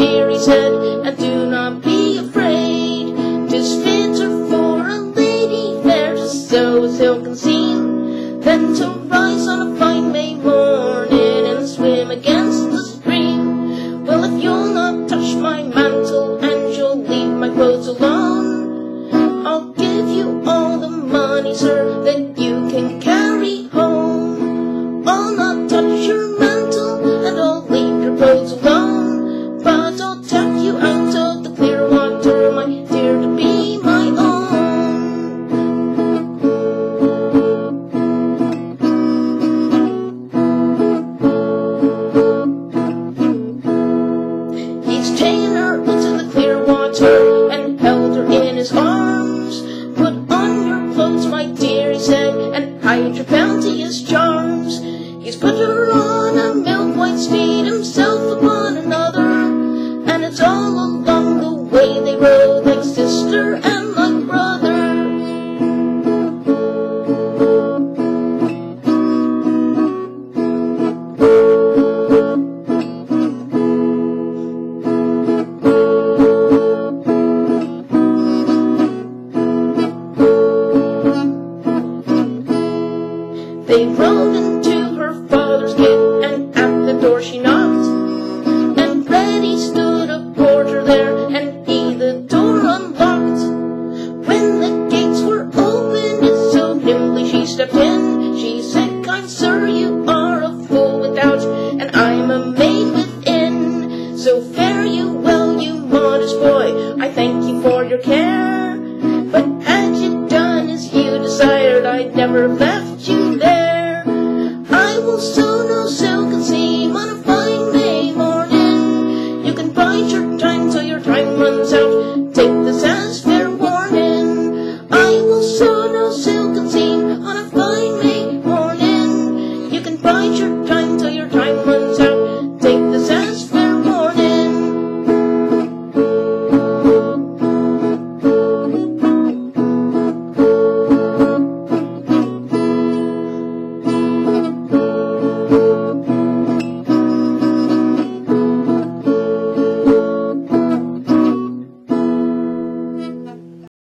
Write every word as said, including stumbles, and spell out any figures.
dear, he said, and do not be afraid. 'Tis fitter for a lady fair to sew a silken seam than to rise on a fine May morning and swim against the stream. Well, if you'll not touch my mantle and you'll leave my clothes alone, I'll give you all the money, sir, that you can carry home. I'll not touch your mantle and I'll leave your clothes alone, but I'll take you out of the clear water, my dear, to be my own. He's taken her into the clear water and held her in his arms. Put on your clothes, my dear, he said, and hide your bounteous charms. He's put her on a milk-white steed, himself upon another, and it's all along the way they rode, like sister and like brother. They rode into her father's gate, and at the door she knocked, and Reddy stood a porter there, and he the door unlocked. When the gates were opened, so nimbly she stepped in. She said, kind sir, you are a fool without, and I'm a maid within. So fare you well, you modest boy, I thank you for your care, but had you done as you desired, I'd never have left you there. I will sew no silken seam on a fine May morning. You can bide your time till your time runs out. Take this